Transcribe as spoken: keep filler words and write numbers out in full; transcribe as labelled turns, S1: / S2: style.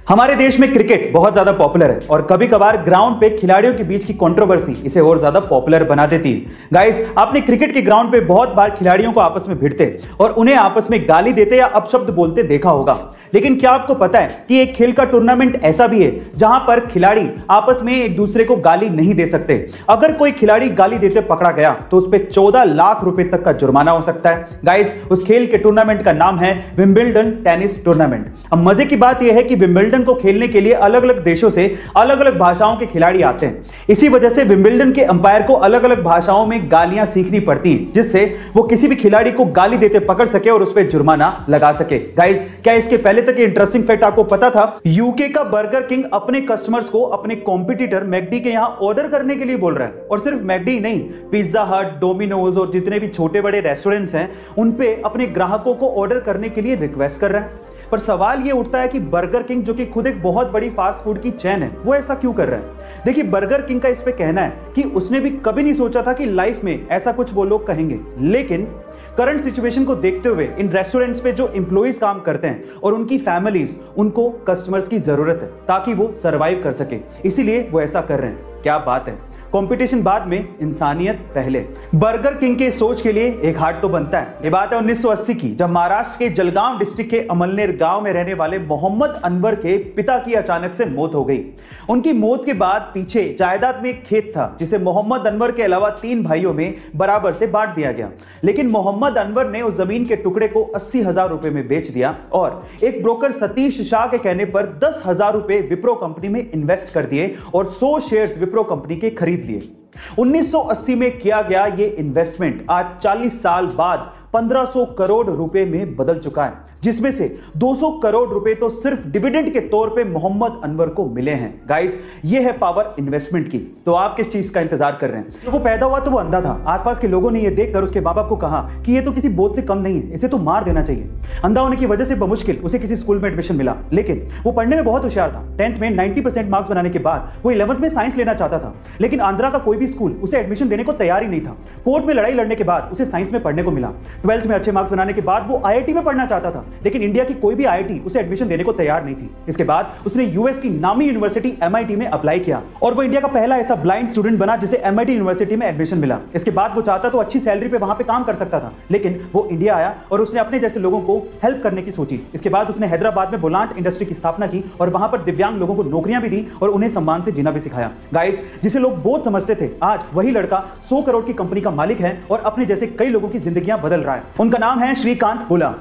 S1: हमारे देश में क्रिकेट बहुत ज्यादा पॉपुलर है और कभी कभार ग्राउंड पे खिलाड़ियों के बीच की कंट्रोवर्सी इसे और ज्यादा पॉपुलर बना देती है। गाइस, आपने क्रिकेट के ग्राउंड पे बहुत बार खिलाड़ियों को आपस में भिड़ते और उन्हें आपस में गाली देते या अपशब्द बोलते देखा होगा। लेकिन क्या आपको पता है कि एक खेल का टूर्नामेंट ऐसा भी है जहां पर खिलाड़ी आपस में एक दूसरे को गाली नहीं दे सकते। अगर कोई खिलाड़ी गाली देते पकड़ा गया तो उस पर चौदह लाख रुपए तक का जुर्माना हो सकता है। गाइस, उस खेल के टूर्नामेंट का नाम है विंबलडन टेनिस टूर्नामेंट। अब मजे की बात यह है कि विंबलडन को खेलने के लिए अलग अलग देशों से अलग अलग भाषाओं के खिलाड़ी आते हैं। इसी वजह से विंबलडन के अंपायर को अलग अलग भाषाओं में गालियां सीखनी पड़ती हैं, जिससे वो किसी भी खिलाड़ी को गाली देते पकड़ सके और उस पर जुर्माना लगा सके। गाइस, क्या इसके पहले तक इंटरेस्टिंग फैक्ट आपको पता था? यूके का बर्गर किंग अपने कस्टमर्स को अपने कॉम्पिटिटर मैकडी के यहां ऑर्डर करने के लिए बोल रहा है। और सिर्फ मैकडी नहीं, पिज्जा हट, डोमिनोज और जितने भी छोटे बड़े रेस्टोरेंट्स हैं उन पे अपने ग्राहकों को ऑर्डर करने के लिए रिक्वेस्ट कर रहा है। पर सवाल यह उठता है कि बर्गर किंग, जो कि खुद एक बहुत बड़ी फास्ट फूड की चेन है, वो ऐसा क्यों कर रहा है? देखिए, बर्गर किंग का इस पे कहना है कि उसने भी कभी नहीं सोचा था कि लाइफ में ऐसा कुछ वो लोग कहेंगे। लेकिन करंट सिचुएशन को देखते हुए इन रेस्टोरेंट्स पे जो एम्प्लॉइज काम करते हैं और उनकी फैमिलीज, उनको कस्टमर्स की जरूरत है ताकि वो सरवाइव कर सके, इसीलिए वो ऐसा कर रहे हैं। क्या बात है! कंपटीशन बाद में, इंसानियत पहले। बर्गर किंग के सोच के लिए एक हार्ट तो बनता है। ये बात है उन्नीस सौ अस्सी की, जब महाराष्ट्र के जलगांव डिस्ट्रिक्ट के अमलनेर गांव में रहने वाले मोहम्मद अनवर के पिता की अचानक से मौत हो गई। उनकी मौत के बाद पीछे जायदाद में एक खेत था जिसे मोहम्मद अनवर के अलावा तीन भाइयों में बराबर से बांट दिया गया। लेकिन मोहम्मद अनवर ने उस जमीन के टुकड़े को अस्सी हजार रुपए में बेच दिया और एक ब्रोकर सतीश शाह के कहने पर दस हजार रुपए विप्रो कंपनी में इन्वेस्ट कर दिए और सौ शेयर्स विप्रो कंपनी के खरीद लिए। उन्नीस सौ अस्सी में किया गया यह इन्वेस्टमेंट आज चालीस साल बाद पंद्रह सौ करोड़ रुपए में बदल चुका है, जिसमें से दो सौ करोड़ रुपए तो सिर्फ डिविडेंड के तौर पे मोहम्मद अनवर को मिले हैं। गाइस, ये है पावर इन्वेस्टमेंट की। तो आप किस चीज का इंतजार कर रहे हैं? जब वो पैदा हुआ तो वो अंधा था। आसपास के लोगों ने ये देखकर उसके मां बाप को कहा कि ये तो किसी बोझ से कम नहीं है, इसे तो मार देना चाहिए। अंधा होने की वजह से बमुश्किल उसे किसी स्कूल में एडमिशन मिला, लेकिन वो पढ़ने में बहुत होशियार था। टेंथ में नाइन्टी परसेंट मार्क्स बनाने के बाद वो इलेवंथ में साइंस लेना चाहता था, लेकिन आंध्रा का कोई भी स्कूल उसे एडमिशन देने को तैयार ही नहीं था। कोर्ट में लड़ाई लड़ने के बाद उसे साइंस में पढ़ने को मिला। ट्वेल्थ में अच्छे मार्क्स बनाने के बाद वो आईआईटी में पढ़ना चाहता था, लेकिन इंडिया की कोई भी आईआईटी उसे एडमिशन देने को तैयार नहीं थी। इसके बाद उसने यूएस की नामी यूनिवर्सिटी एमआईटी में अप्लाई किया और वो इंडिया का पहला ऐसा ब्लाइंड स्टूडेंट बना जिसे एमआईटी यूनिवर्सिटी में एडमिशन मिला। इसके बाद वो चाहता तो अच्छी सैलरी पे वहां पे काम कर सकता था, लेकिन वो इंडिया आया और उसने अपने जैसे लोगों को हेल्प करने की सोची। इसके बाद उसने हैदराबाद में बोलांट इंडस्ट्री की स्थापना की और वहां पर दिव्यांग लोगों को नौकरियां भी दी और उन्हें सम्मान से जीना भी सिखाया। गाइस, जिसे लोग बोझ समझते थे, आज वही लड़का सौ करोड़ की कंपनी का मालिक है और अपने जैसे कई लोगों की जिंदगियां बदल रहा है। उनका नाम है श्रीकांत बुला।